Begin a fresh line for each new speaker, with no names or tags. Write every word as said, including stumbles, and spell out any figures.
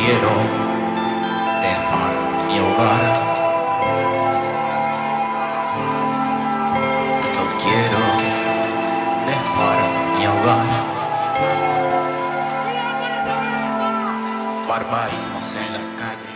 quiero dejar mi hogar, no quiero dejar mi hogar. Barbarismos en las calles.